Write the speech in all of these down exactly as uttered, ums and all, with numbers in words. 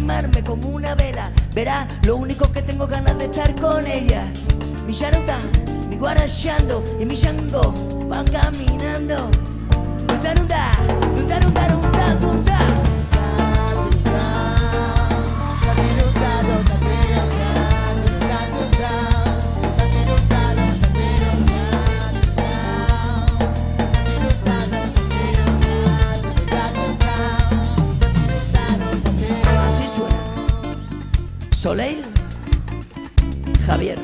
quemarme como una vela. Verás, lo único que tengo ganas de estar con ella. Mi charuta, mi guarachando y mi shango van caminando. Tutarunda, tutarunda, tutarunda, tutarunda. Así suena Soleil Javier.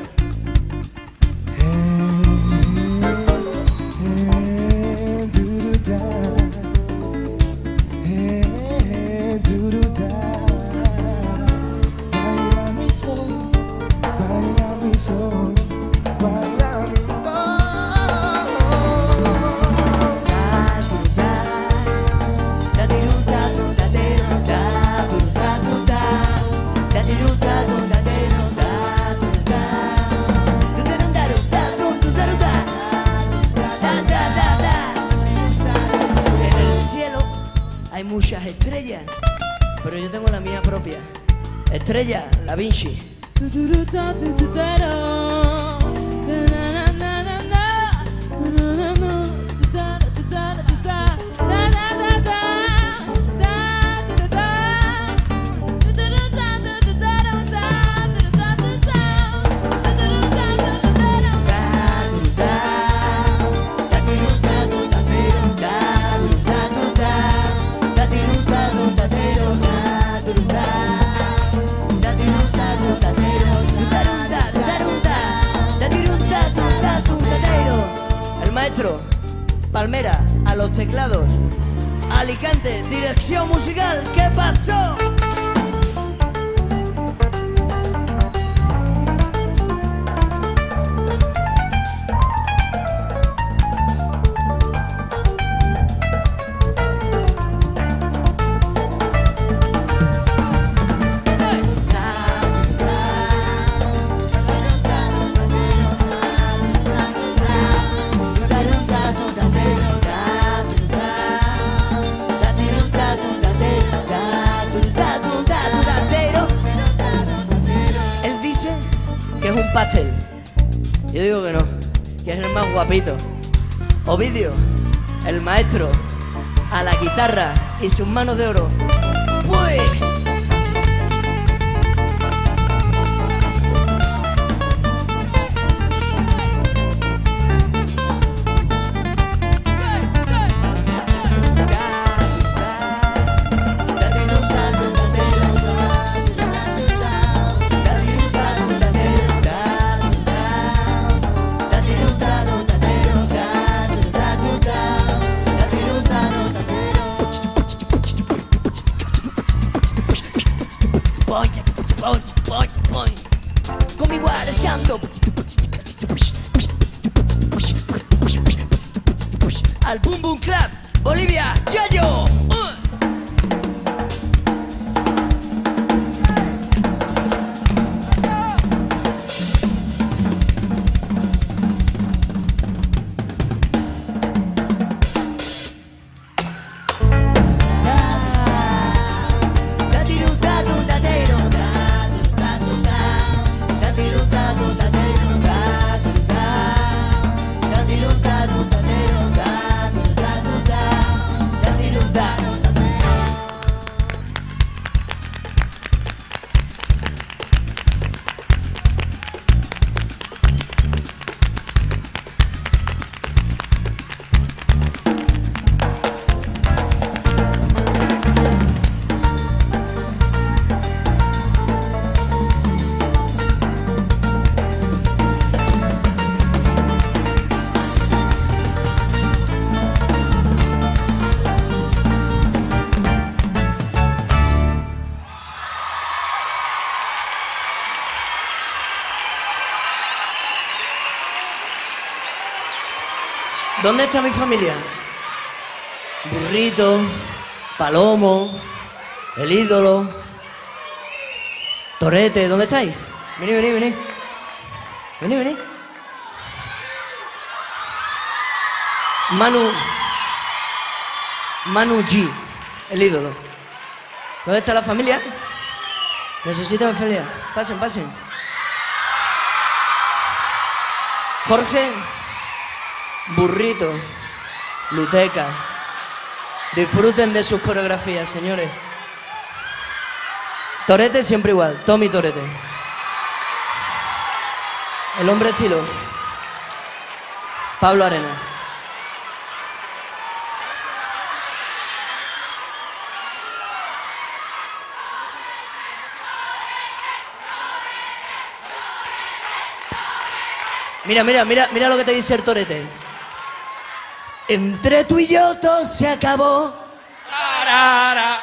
Hay muchas estrellas, pero yo tengo la mía propia. Estrella Da Vinci. Maestro Palmera a los teclados, Alicante, dirección musical. ¿Qué pasó? Que es un pastel. Yo digo que no, que es el más guapito. Ovidio, el maestro, a la guitarra y sus manos de oro. ¡Pues! Con mi guarachando al Boom Boom Club, Bolivia, Yayo. Uh. ¿Dónde está mi familia? Burrito, Palomo, el ídolo, Torete, ¿dónde estáis? Vení, vení, vení. Vení, vení. Manu, Manu G, el ídolo. ¿Dónde está la familia? Necesitan Ofelia. Pasen, pasen. Jorge, Burrito, Luteca. Disfruten de sus coreografías, señores. Torete siempre igual, Tommy Torete. El hombre estilo. Pablo Arenas. Mira, mira, mira, mira lo que te dice el torete. Entre tú y yo todo se acabó. Tarara.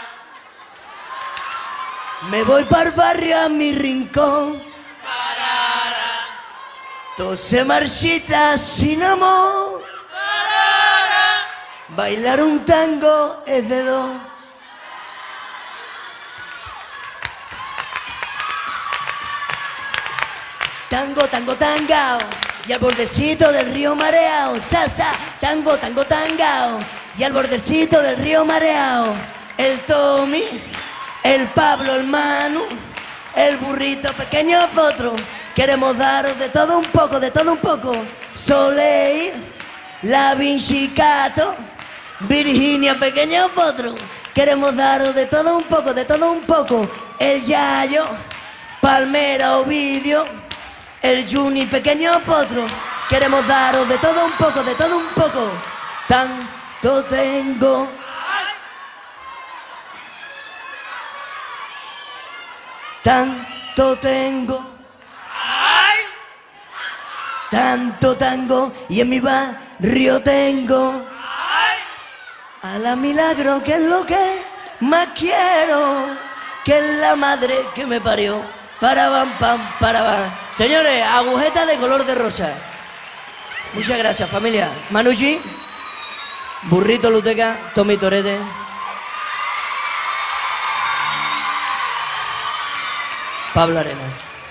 Me voy para el barrio a mi rincón. Tarara. Todo se marchita sin amor. Tarara. Bailar un tango es de dos. Tango, tango, tangao. Y al bordecito del río mareao. Sasa, tango, tango, tangao. Y al bordecito del río mareao. El Tommy, el Pablo, el Manu, el Burrito, pequeño potro. Queremos daros de todo un poco, de todo un poco. Soleil, la Vincicato, Virginia, pequeño potro. Queremos daros de todo un poco, de todo un poco. El Yayo, Palmera, Ovidio, el Juni, pequeño potro. Queremos daros de todo un poco, de todo un poco. Tanto tengo. Tanto tengo. Tanto tango y en mi barrio tengo a la Milagro, que es lo que más quiero, que es la madre que me parió. Para van, pam, para van. Señores, agujeta de color de rosa. Muchas gracias, familia. Manu G, Burrito Luteca, Tommy Torete. Pablo Arenas.